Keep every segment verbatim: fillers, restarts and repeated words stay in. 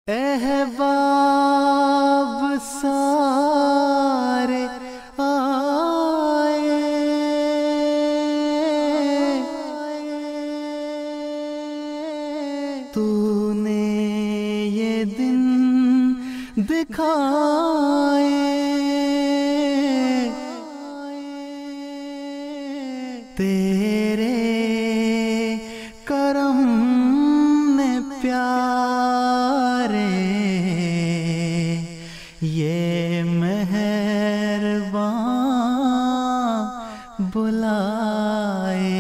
अहबाब सारे आए, तूने ये दिन दिखाए, तेरे करम ने प्यारे ये मेहरबान बुलाए।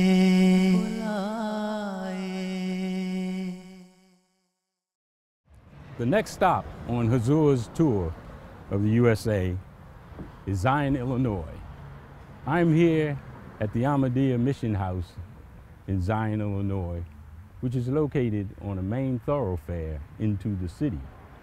The next stop on Hadhrat's tour of the U S A is Zion, Illinois. I'm here at the Ahmadiyya Mission House in Zion, Illinois, which is located on a main thoroughfare into the city.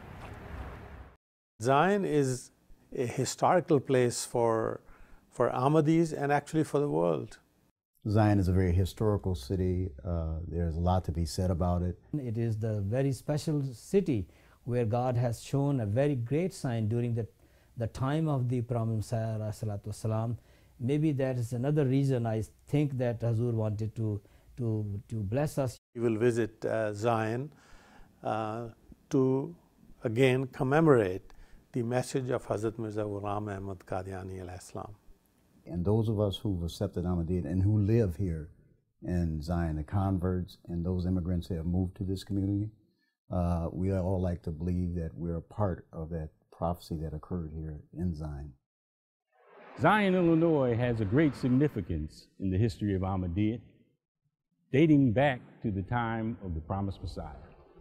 Zion is a historical place for, for Ahmadis and actually for the world. Zion is a very historical city. Uh, there's a lot to be said about it. It is the very special city where God has shown a very great sign during the, the time of the Prophet Messiah ﷺ. Maybe that is another reason I think that Hazur wanted to, to, to bless us. We will visit uh, Zion uh, to again commemorate the message of Hazrat Mirza Ahmad Qadiani alayhi salam. And those of us who've accepted Ahmadiyya and who live here in Zion, the converts and those immigrants that have moved to this community, uh, we all like to believe that we're a part of that prophecy that occurred here in Zion. Zion, Illinois has a great significance in the history of Ahmadiyya, dating back to the time of the promised Messiah.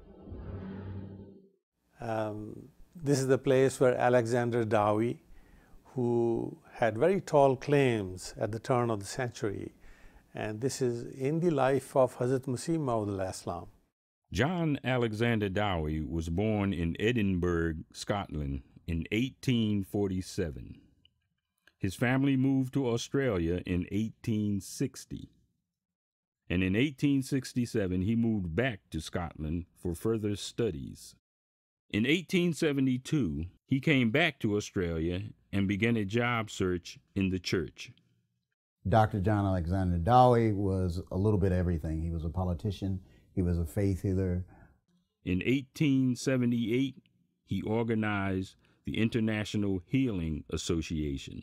Um, this is the place where Alexander Dowie, who had very tall claims at the turn of the century, and this is in the life of Hazrat Masih Maud alayhi salam. John Alexander Dowie was born in Edinburgh, Scotland in eighteen forty-seven. His family moved to Australia in eighteen sixty. And in eighteen sixty-seven, he moved back to Scotland for further studies. In eighteen seventy-two, he came back to Australia and began a job search in the church. Doctor John Alexander Dowie was a little bit of everything. He was a politician, he was a faith healer. In eighteen seventy-eight, he organized the International Healing Association.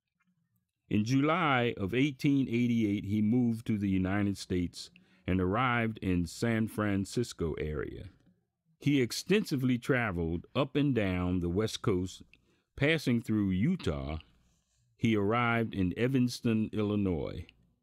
In July of eighteen eighty-eight, he moved to the United States and arrived in San Francisco area. He extensively traveled up and down the West Coast, passing through Utah. He arrived in Evanston, Illinois.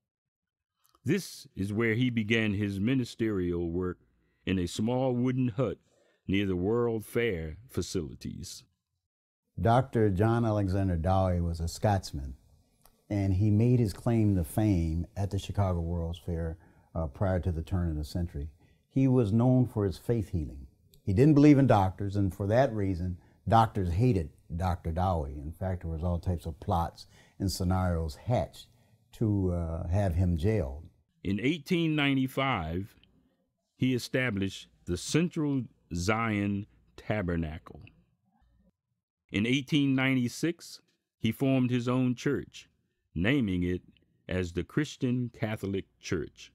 This is where he began his ministerial work in a small wooden hut near the World Fair facilities. Doctor John Alexander Dowie was a Scotsman, and he made his claim to fame at the Chicago World's Fair uh, prior to the turn of the century. He was known for his faith healing. He didn't believe in doctors, and for that reason, doctors hated Doctor Dowie. In fact, there was all types of plots and scenarios hatched to uh, have him jailed. In eighteen ninety-five, he established the Central Zion Tabernacle. In eighteen ninety-six, he formed his own church, naming it as the Christian Catholic Church.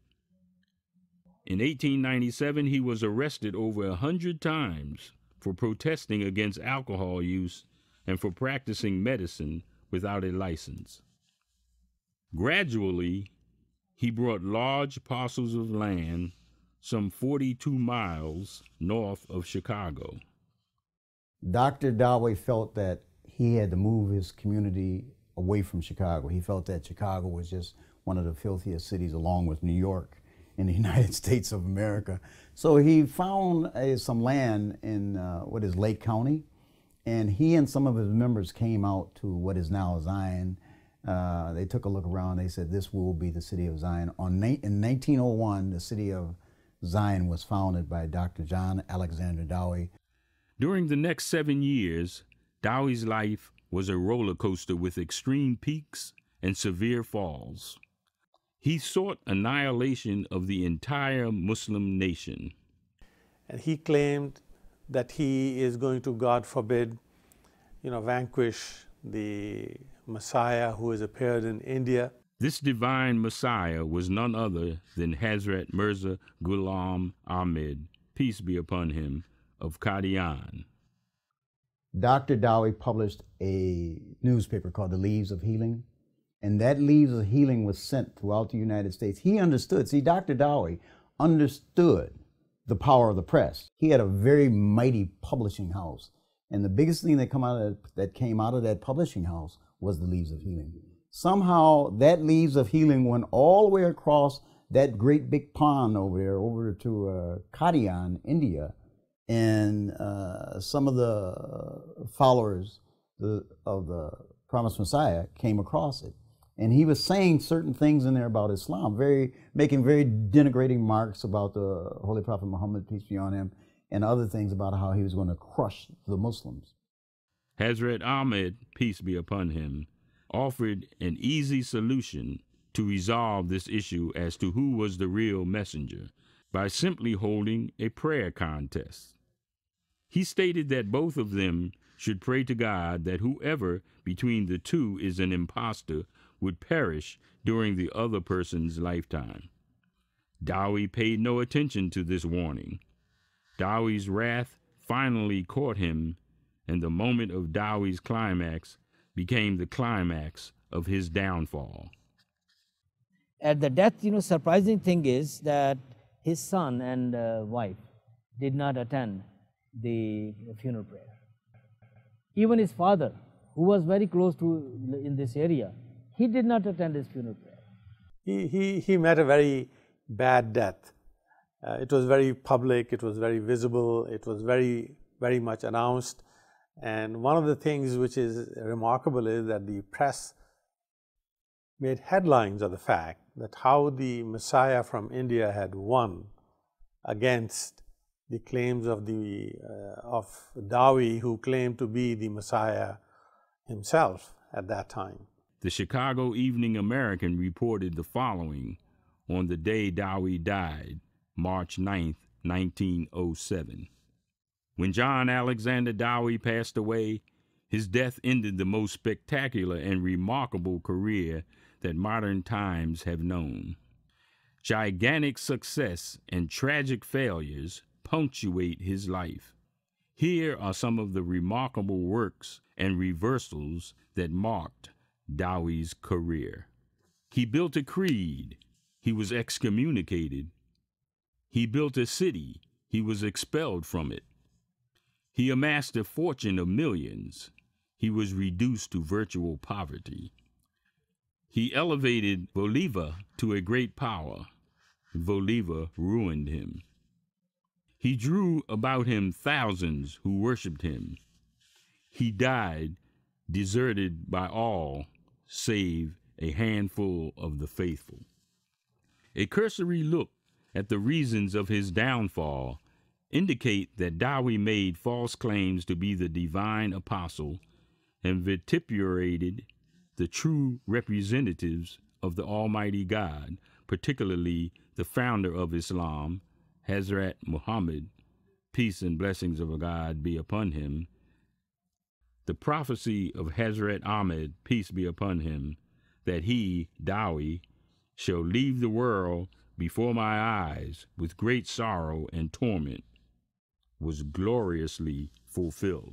In eighteen ninety-seven, he was arrested over a hundred times for protesting against alcohol use and for practicing medicine without a license. Gradually, he brought large parcels of land some forty-two miles north of Chicago. Doctor Dowie felt that he had to move his community away from Chicago. He felt that Chicago was just one of the filthiest cities along with New York in the United States of America. So he found uh, some land in uh, what is Lake County, and he and some of his members came out to what is now Zion. Uh, they took a look around, they said this will be the city of Zion. On in nineteen oh one, the city of Zion was founded by Doctor John Alexander Dowie. During the next seven years, Dowie's life was a roller coaster with extreme peaks and severe falls. He sought annihilation of the entire Muslim nation. And he claimed that he is going to, God forbid, you know, vanquish the Messiah who has appeared in India. This divine Messiah was none other than Hadhrat Mirza Ghulam Ahmad, peace be upon him, of Qadian. Doctor Dowie published a newspaper called The Leaves of Healing, and that Leaves of Healing was sent throughout the United States. He understood. See, Doctor Dowie understood the power of the press. He had a very mighty publishing house, and the biggest thing that come out of that came out of that publishing house was The Leaves of Healing. Somehow that Leaves of Healing went all the way across that great big pond over there, over to uh, Qadian, India, and uh, some of the followers the, of the Promised Messiah came across it. And he was saying certain things in there about Islam, very making very denigrating remarks about the Holy Prophet Muhammad, peace be on him, and other things about how he was going to crush the Muslims. Hadhrat Ahmad, peace be upon him, offered an easy solution to resolve this issue as to who was the real messenger by simply holding a prayer contest. He stated that both of them should pray to God that whoever between the two is an impostor would perish during the other person's lifetime. Dowie paid no attention to this warning. Dowie's wrath finally caught him, and the moment of Dowie's climax became the climax of his downfall. At the death, you know, surprising thing is that his son and uh, wife did not attend the funeral prayer. Even his father, who was very close to in this area, he did not attend his funeral prayer. He, he, he met a very bad death. Uh, it was very public, it was very visible, it was very, very much announced. And one of the things which is remarkable is that the press made headlines of the fact that how the Messiah from India had won against the claims of the uh, of Dowie, who claimed to be the Messiah himself at that time. The Chicago Evening American reported the following on the day Dowie died, March ninth, nineteen oh seven. When John Alexander Dowie passed away, his death ended the most spectacular and remarkable career that modern times have known. Gigantic success and tragic failures punctuate his life. Here are some of the remarkable works and reversals that marked Dowie's career. He built a creed. He was excommunicated. He built a city. He was expelled from it. He amassed a fortune of millions. He was reduced to virtual poverty. He elevated Bolivar to a great power. Bolivar ruined him. He drew about him thousands who worshipped him. He died deserted by all save a handful of the faithful. A cursory look at the reasons of his downfall indicate that Dowie made false claims to be the divine apostle and vituperated the true representatives of the Almighty God, particularly the founder of Islam, Hadhrat Muhammad, peace and blessings of God be upon him. The prophecy of Hadhrat Ahmad, peace be upon him, that he, Dowie, shall leave the world before my eyes with great sorrow and torment, was gloriously fulfilled.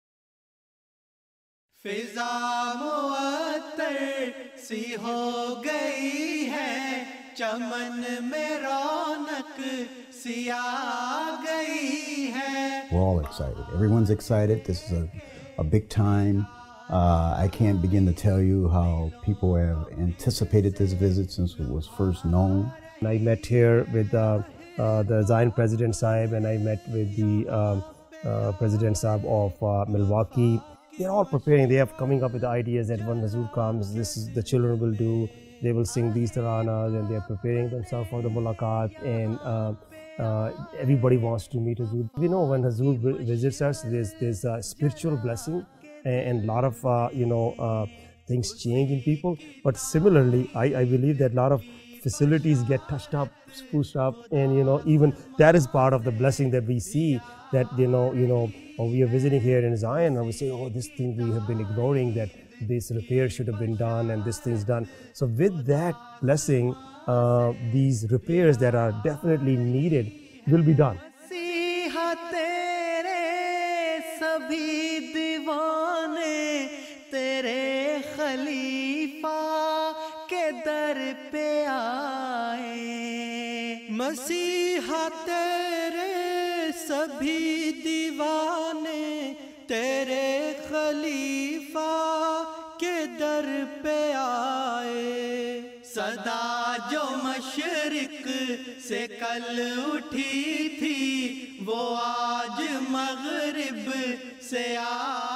फिजा मुअत्तर सी हो गई है, चमन में रौनक सी आ गई है. We're all excited. Everyone's excited. This is a, a big time. Uh, I can't begin to tell you how people have anticipated this visit since it was first known. I met here with uh, uh, the Zion President Sahib, and I met with the um, uh, President Sahib of uh, Milwaukee. They're all preparing. They have coming up with the ideas that when Masroor comes, this is the children will do. They will sing these taranas, and they're preparing themselves for the mulaqat. And uh, uh, everybody wants to meet Hazur. We know when Hazur visits us, there's there's a spiritual blessing, and a lot of uh, you know uh, things change in people. But similarly, I, I believe that a lot of facilities get touched up, spruced up, and you know even that is part of the blessing that we see that, you know, you know, or we are visiting here in Zion and we say, oh, this thing we have been ignoring, that this repair should have been done and this thing's done. So with that blessing, uh, these repairs that are definitely needed will be done. मसीहा तेरे सभी दीवाने तेरे खलीफा के दर पे आए। सदा जो मशरिक से कल उठी थी वो आज मगरिब से आ